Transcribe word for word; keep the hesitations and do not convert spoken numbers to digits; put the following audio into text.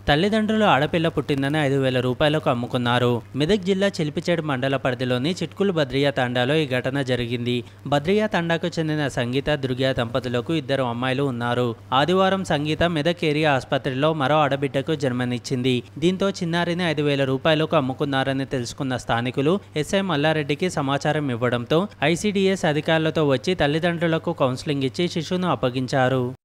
తల్లిదండ్రులు ఆడపిల్ల పుట్టిందని ఐదు వేల రూపాయలకు అమ్ముకున్నారు. మెదక్ జిల్లా చిలిపిచేడు మండల పరిధిలోని చిట్కులు బద్రియా తండాలో ఈ ఘటన జరిగింది. బద్రియా తండాకు చెందిన సంగీత, దుర్గా దంపతులకు ఇద్దరు అమ్మాయిలు ఉన్నారు. ఆదివారం సంగీత మెదక్ ఏరియా ఆసుపత్రిలో మరో ఆడబిడ్డకు జన్మనిచ్చింది. దీంతో చిన్నారిని ఐదు వేల రూపాయలకు అమ్ముకున్నారని తెలుసుకున్న స్థానికులు ఎస్ఐ మల్లారెడ్డికి సమాచారం ఇవ్వడంతో ఐసీడీఎస్ అధికారులతో వచ్చి తల్లిదండ్రులకు కౌన్సిలింగ్ ఇచ్చి శిశువును అప్పగించారు.